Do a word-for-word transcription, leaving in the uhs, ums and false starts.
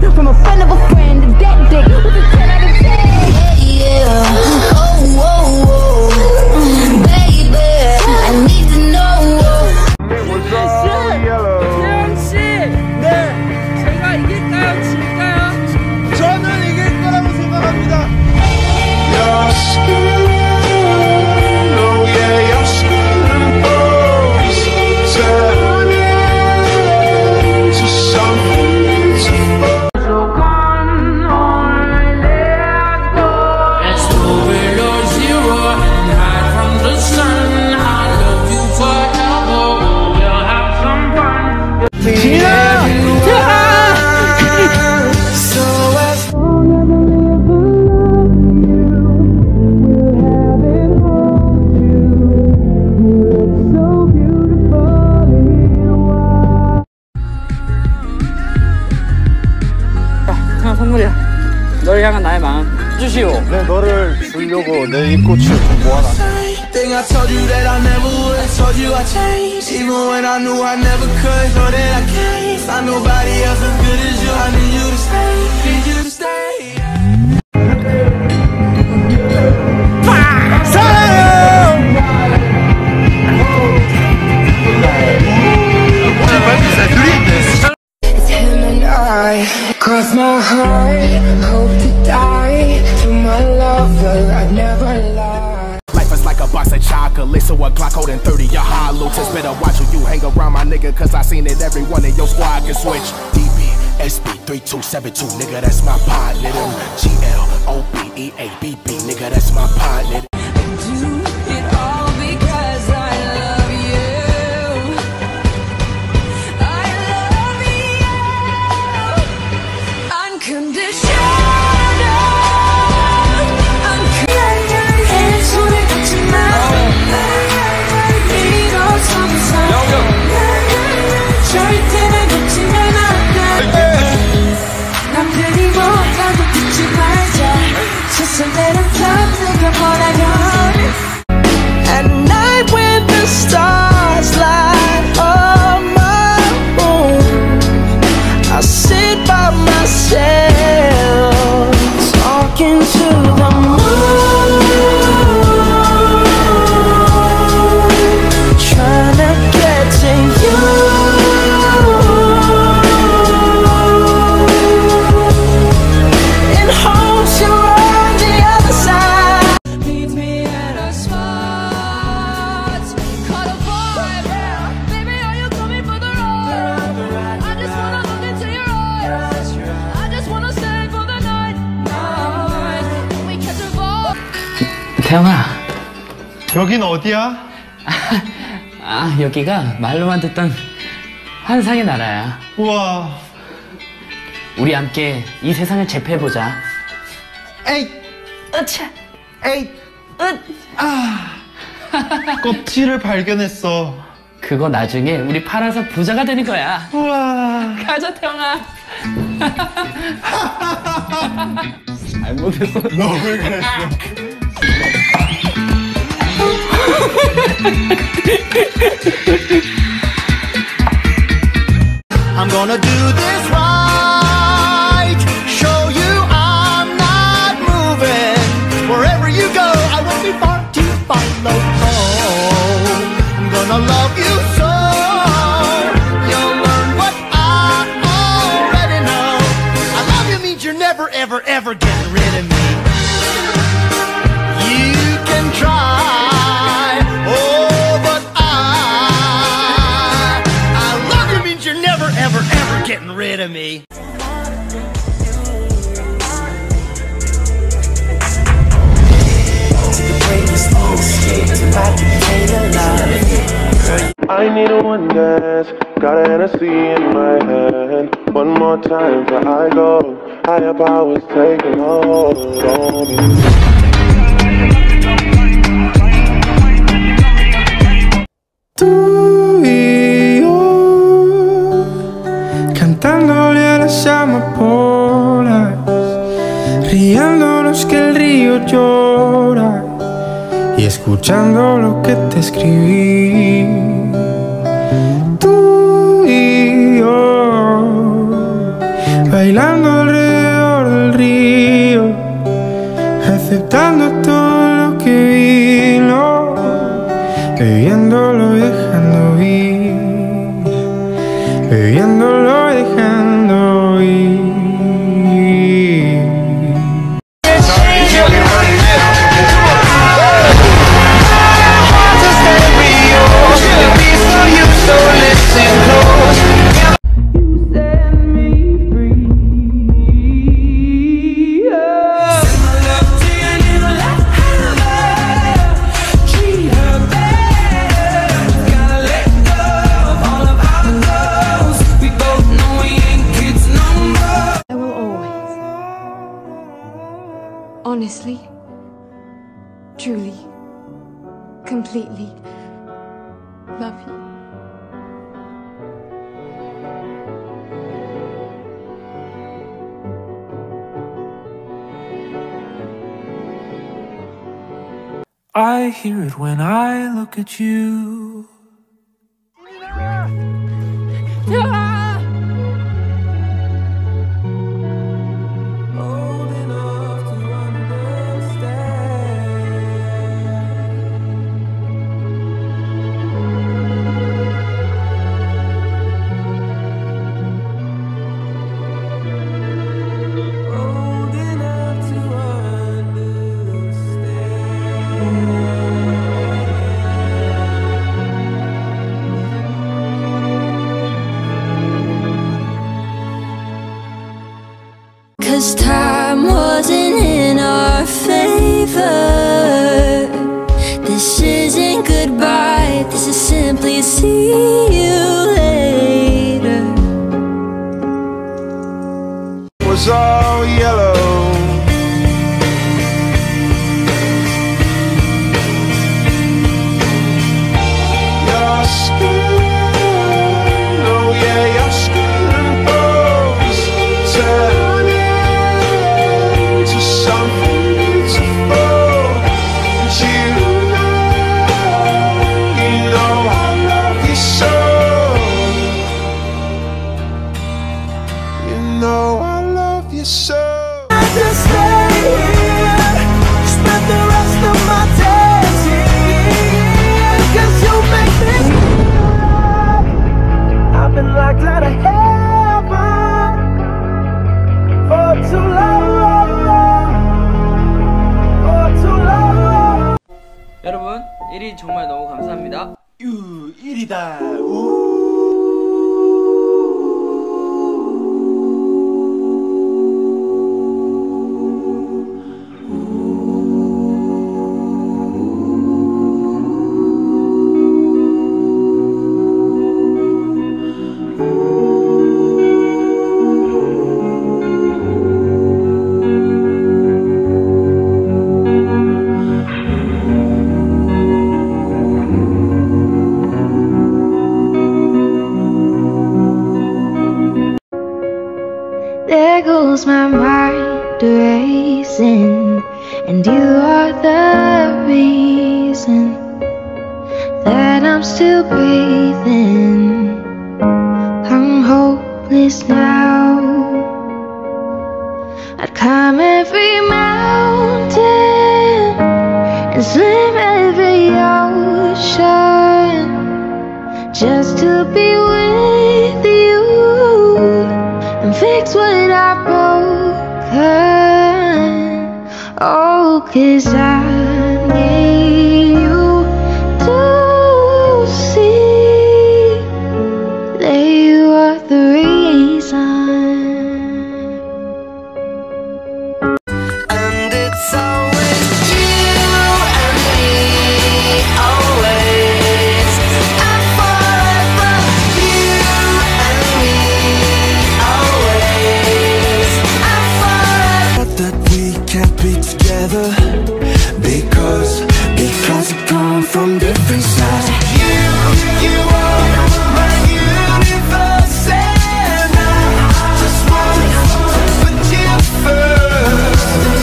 from a friend of a friend. That dick was a ten out of ten. Yeah, oh, oh, oh. Baby, I need to know. It was all yellow. 태양 씨, 네, 제가 이길까요, 질까요? 저는 이길 거라고 생각합니다. Your skin, oh yeah, your skin bones turn into something beautiful. So come on, let's go. Let's go below zero and hide from the sun. I love you forever. We'll have some fun. 지나! So as 태양 선물이야. 널 향한 나의 마음 주시오. 내 너를 주려고 내 이 꽃을 좀 모아놨어. thing I told you that I never would. I told you I changed, even when I knew I never could. Know that I can't find nobody else as good as you. I need you to stay, need you to stay. It's him and I. Cross my heart, hope to die. To my lover, I'd never lie. Life is like a box of chocolate, so a Glock holding thirty, your hollow tips. Better watch who you hang around, my nigga, cause I seen it, every one of your squad can switch. D B, S B, three two seven two, nigga, that's my partner. Them G L, O B, E A, B B, nigga, that's my partner. At night when the stars light up my room, I sit by myself, talking to the moon, trying to get to you. In hopes you're on the other side. Meet me at a spot. Caught a vibe. Baby, are you coming for the ride? I just wanna look into your eyes. I just wanna stay for the night. Night. We catch a vibe. 태영아, 여긴 어디야? 아 여기가 말로만 듣던 환상의 나라야. 우와. 우리 함께 이 세상을 제패해보자. 에이, 으차, 에이, 으, 아. 껍질을 발견했어. 그거 나중에 우리 팔아서 부자가 되는 거야. 우와. 가자 태영아. 안 먹겠어. 너무 그랬어. I'm gonna do this right, show you I'm not moving. Wherever you go, I won't be far to follow. Oh, I'm gonna love you so, you'll learn what I already know. I love you means you're never, ever, ever getting rid of me. You can try, oh, but I, I love you means you're never, ever, ever getting rid of me. I need a one dance, got a Hennessy in my hand. One more time before I go, higher powers taking hold on me. Tú y yo, cantándole a las amapolas, riéndonos que el río llora y escuchando lo que te escribí. Tú y yo, bailando bailando alrededor del río, aceptando todo lo que vino, bebiéndolo, dejando ir, bebiéndolo, dejando ir. Honestly, truly, completely love you. I hear it when I look at you. Cause time wasn't in our favor. This isn't goodbye, this is simply see you later. It was all yellow. Your skin, oh yeah, your skin and bones turn into something beautiful. And you know, you know I love you so. You know I love you so. I just stay here, spend the rest of my days here, 'cause you make me feel like I've been locked out of heaven for too long, for too long. 여러분 일 위 정말 너무 감사합니다. 유 일이다. There goes my mind racing, and you are the reason that I'm still breathing. I'm hopeless now. I'd climb every mountain and swim every ocean just to be with you and fix what I've broken. Oh, 'cause I